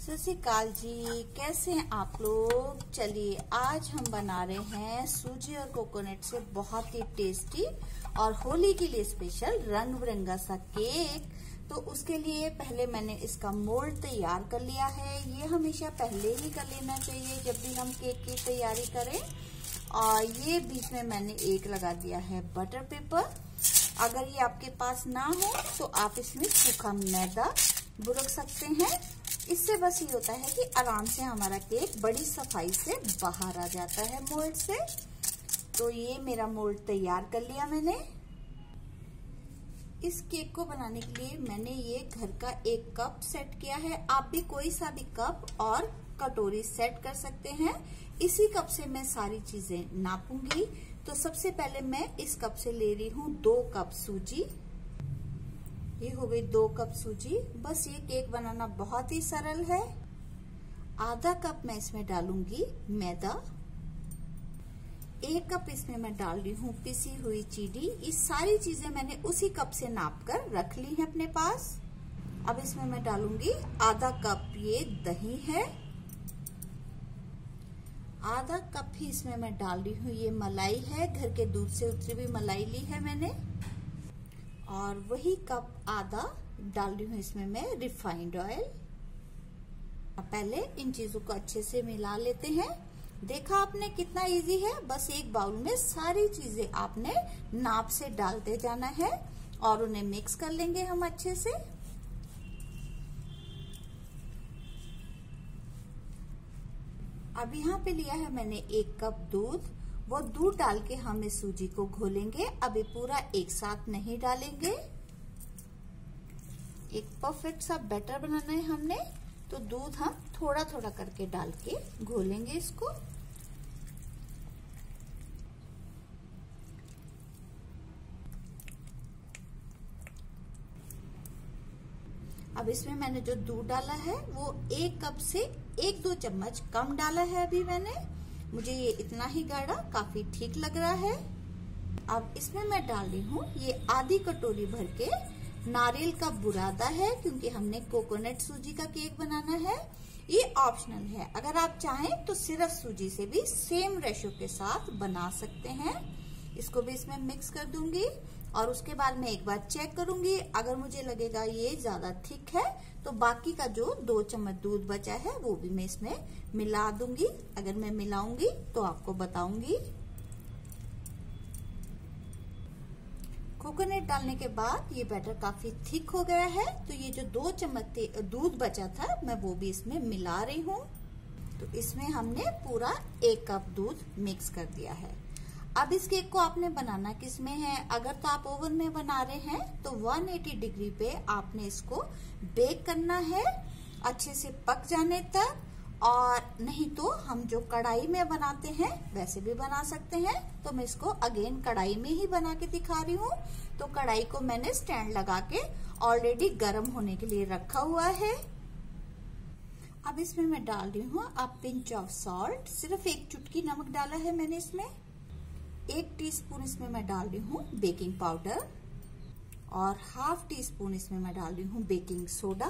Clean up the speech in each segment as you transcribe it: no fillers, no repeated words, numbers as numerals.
सत श्री अकाल जी, कैसे हैं आप लोग। चलिए आज हम बना रहे हैं सूजी और कोकोनट से बहुत ही टेस्टी और होली के लिए स्पेशल रंग बिरंगा सा केक। तो उसके लिए पहले मैंने इसका मोल्ड तैयार कर लिया है। ये हमेशा पहले ही कर लेना चाहिए जब भी हम केक की तैयारी करें। और ये बीच में मैंने एक लगा दिया है बटर पेपर। अगर ये आपके पास ना हो तो आप इसमें सूखा मैदा बुरक सकते हैं। इससे बस ये होता है कि आराम से हमारा केक बड़ी सफाई से बाहर आ जाता है मोल्ड से। तो ये मेरा मोल्ड तैयार कर लिया मैंने। इस केक को बनाने के लिए मैंने ये घर का 1 कप सेट किया है। आप भी कोई सा भी कप और कटोरी सेट कर सकते हैं। इसी कप से मैं सारी चीजें नापूंगी। तो सबसे पहले मैं इस कप से ले रही हूँ 2 कप सूजी। ये हो गई 2 कप सूजी। बस ये केक बनाना बहुत ही सरल है। आधा कप मैं इसमें डालूंगी मैदा। 1 कप इसमें मैं डाल रही हूँ पिसी हुई चीनी। ये सारी चीजें मैंने उसी कप से नाप कर रख ली है अपने पास। अब इसमें मैं डालूंगी आधा कप ये दही है। आधा कप ही इसमें मैं डाल रही हूँ ये मलाई है। घर के दूध से उतरी हुई मलाई ली है मैंने। और वही कप आधा डाल रही हूँ इसमें मैं रिफाइंड ऑयल। पहले इन चीजों को अच्छे से मिला लेते हैं। देखा आपने कितना इजी है। बस एक बाउल में सारी चीजें आपने नाप से डालते जाना है और उन्हें मिक्स कर लेंगे हम अच्छे से। अब यहाँ पे लिया है मैंने 1 कप दूध। वो दूध डाल के हम इस सूजी को घोलेंगे। अभी पूरा एक साथ नहीं डालेंगे। एक परफेक्ट सा बैटर बनाना है हमने। तो दूध हम थोड़ा थोड़ा करके डाल के घोलेंगे इसको। अब इसमें मैंने जो दूध डाला है वो 1 कप से 1-2 चम्मच कम डाला है अभी मैंने। मुझे ये इतना ही गाढ़ा काफी ठीक लग रहा है। अब इसमें मैं डाल रही हूँ ये आधी कटोरी भर के नारियल का बुरादा है, क्योंकि हमने कोकोनट सूजी का केक बनाना है। ये ऑप्शनल है। अगर आप चाहें तो सिर्फ सूजी से भी सेम रेशो के साथ बना सकते हैं। इसको भी इसमें मिक्स कर दूंगी और उसके बाद मैं एक बार चेक करूंगी। अगर मुझे लगेगा ये ज्यादा थिक है तो बाकी का जो 2 चम्मच दूध बचा है वो भी मैं इसमें मिला दूंगी। अगर मैं मिलाऊंगी तो आपको बताऊंगी। कोकोनट डालने के बाद ये बैटर काफी थिक हो गया है। तो ये जो 2 चम्मच दूध बचा था मैं वो भी इसमें मिला रही हूँ। तो इसमें हमने पूरा 1 कप दूध मिक्स कर दिया है। अब इस केक को आपने बनाना किस में है। अगर तो आप ओवन में बना रहे हैं तो 180 डिग्री पे आपने इसको बेक करना है अच्छे से पक जाने तक। और नहीं तो हम जो कढ़ाई में बनाते हैं वैसे भी बना सकते हैं। तो मैं इसको अगेन कढ़ाई में ही बना के दिखा रही हूँ। तो कढ़ाई को मैंने स्टैंड लगा के ऑलरेडी गर्म होने के लिए रखा हुआ है। अब इसमें मैं डाल रही हूँ अब पिंच ऑफ सॉल्ट। सिर्फ 1 चुटकी नमक डाला है मैंने इसमें। 1 टीस्पून इसमें मैं डाल रही हूँ बेकिंग पाउडर और ½ टीस्पून इसमें मैं डाल रही हूँ बेकिंग सोडा।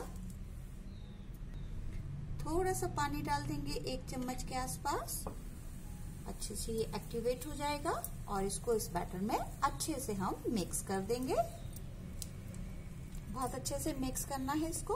थोड़ा सा पानी डाल देंगे 1 चम्मच के आसपास। अच्छे से ये एक्टिवेट हो जाएगा और इसको इस बैटर में अच्छे से हम मिक्स कर देंगे। बहुत अच्छे से मिक्स करना है इसको।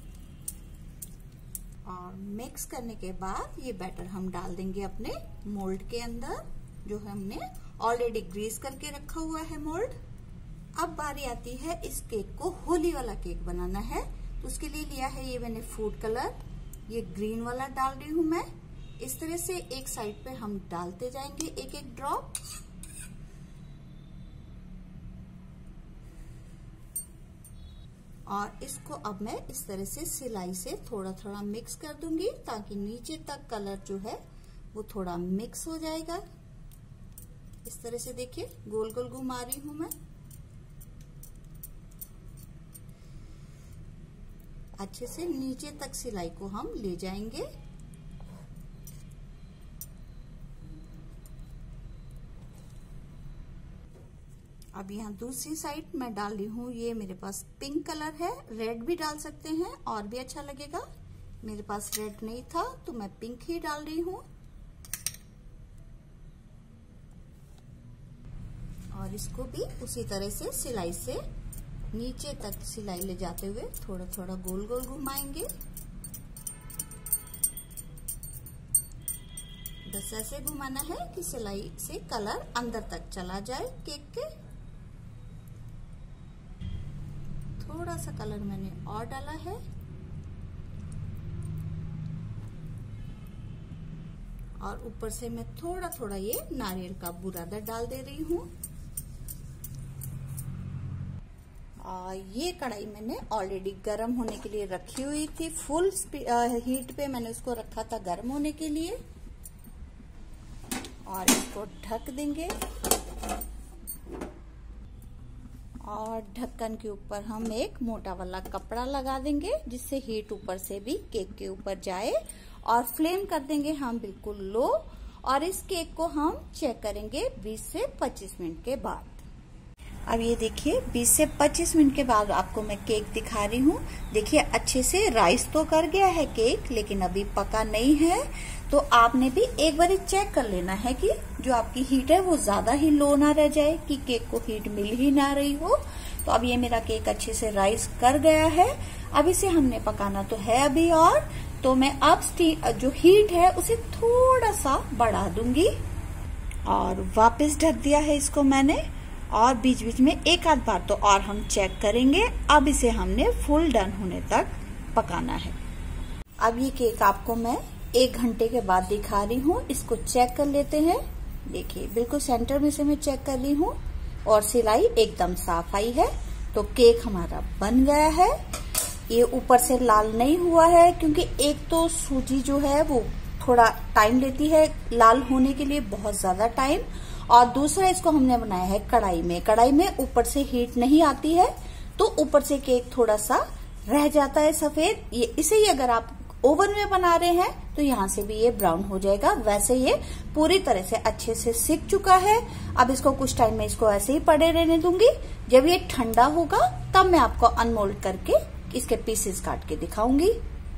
और मिक्स करने के बाद ये बैटर हम डाल देंगे अपने मोल्ड के अंदर, जो हमने ऑलरेडी ग्रीस करके रखा हुआ है मोल्ड। अब बारी आती है इस केक को होली वाला केक बनाना है। तो उसके लिए लिया है ये मैंने फूड कलर। ये ग्रीन वाला डाल रही हूँ मैं। इस तरह से एक साइड पे हम डालते जाएंगे 1-1 ड्रॉप। और इसको अब मैं इस तरह से सिलाई से थोड़ा थोड़ा मिक्स कर दूंगी ताकि नीचे तक कलर जो है वो थोड़ा मिक्स हो जाएगा। इस तरह से देखिए गोल गोल घुमा रही हूं मैं। अच्छे से नीचे तक सिलाई को हम ले जाएंगे। अब यहाँ दूसरी साइड मैं डाल रही हूँ ये मेरे पास पिंक कलर है। रेड भी डाल सकते हैं और भी अच्छा लगेगा। मेरे पास रेड नहीं था तो मैं पिंक ही डाल रही हूँ। और इसको भी उसी तरह से सिलाई से नीचे तक सिलाई ले जाते हुए थोड़ा थोड़ा गोल गोल घुमाएंगे। बस ऐसे घुमाना है कि सिलाई से कलर अंदर तक चला जाए केक के। थोड़ा सा कलर मैंने और डाला है। और ऊपर से मैं थोड़ा थोड़ा ये नारियल का बुरादा डाल दे रही हूँ। और ये कढ़ाई मैंने ऑलरेडी गर्म होने के लिए रखी हुई थी। फुल हीट पे मैंने उसको रखा था गर्म होने के लिए। और इसको ढक देंगे और ढक्कन के ऊपर हम एक मोटा वाला कपड़ा लगा देंगे जिससे हीट ऊपर से भी केक के ऊपर जाए। और फ्लेम कर देंगे हम बिल्कुल लो। और इस केक को हम चेक करेंगे 20 से 25 मिनट के बाद। अब ये देखिए 20 से 25 मिनट के बाद आपको मैं केक दिखा रही हूँ। देखिए अच्छे से राइस तो कर गया है केक, लेकिन अभी पका नहीं है। तो आपने भी एक बार चेक कर लेना है कि जो आपकी हीट है वो ज्यादा ही लो ना रह जाए, कि केक को हीट मिल ही ना रही हो। तो अब ये मेरा केक अच्छे से राइस कर गया है। अब इसे हमने पकाना तो है अभी और, तो मैं अब जो हीट है उसे थोड़ा सा बढ़ा दूंगी। और वापस ढक दिया है इसको मैंने। और बीच बीच में एक आध बार तो और हम चेक करेंगे। अब इसे हमने फुल डन होने तक पकाना है। अब ये केक आपको मैं 1 घंटे के बाद दिखा रही हूँ। इसको चेक कर लेते हैं। देखिए बिल्कुल सेंटर में से मैं चेक कर ली हूँ और सिलाई एकदम साफ आई है। तो केक हमारा बन गया है। ये ऊपर से लाल नहीं हुआ है क्योंकि एक तो सूजी जो है वो थोड़ा टाइम लेती है लाल होने के लिए, बहुत ज्यादा टाइम। और दूसरा इसको हमने बनाया है कढ़ाई में। कढ़ाई में ऊपर से हीट नहीं आती है तो ऊपर से केक थोड़ा सा रह जाता है सफेद। ये इसे ही अगर आप ओवन में बना रहे हैं तो यहाँ से भी ये ब्राउन हो जाएगा। वैसे ये पूरी तरह से अच्छे से सिक चुका है। अब इसको कुछ टाइम में इसको ऐसे ही पड़े रहने दूंगी। जब ये ठंडा होगा तब मैं आपको अनमोल्ड करके इसके पीसेस काट के दिखाऊंगी।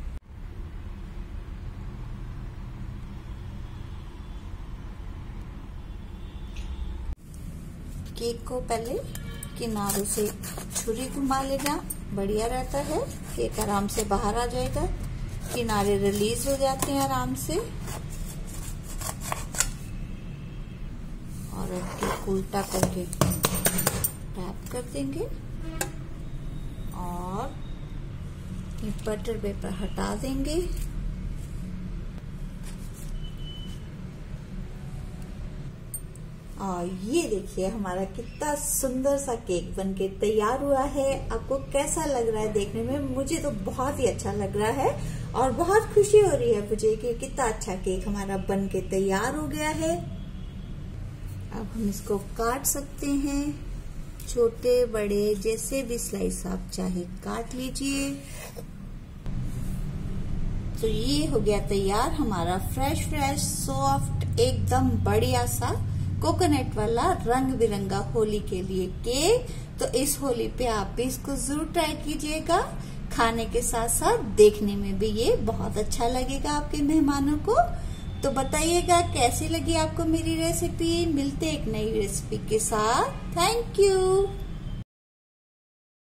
केक को पहले किनारों से छुरी घुमा लेना, बढ़िया रहता है। केक आराम से बाहर आ जाएगा, किनारे रिलीज हो जाते हैं आराम से। और केक उल्टा करके टैप कर देंगे और बटर पेपर हटा देंगे। और ये देखिए हमारा कितना सुंदर सा केक बनके तैयार हुआ है। आपको कैसा लग रहा है देखने में? मुझे तो बहुत ही अच्छा लग रहा है और बहुत खुशी हो रही है मुझे कि कितना अच्छा केक हमारा बनके तैयार हो गया है। अब हम इसको काट सकते हैं, छोटे बड़े जैसे भी स्लाइस आप चाहे काट लीजिए। तो ये हो गया तैयार हमारा फ्रेश फ्रेश सॉफ्ट एकदम बढ़िया सा कोकोनट वाला रंग बिरंगा होली के लिए केक। तो इस होली पे आप भी इसको जरूर ट्राई कीजिएगा। खाने के साथ साथ देखने में भी ये बहुत अच्छा लगेगा आपके मेहमानों को। तो बताइएगा कैसी लगी आपको मेरी रेसिपी। मिलते एक नई रेसिपी के साथ। Thank you.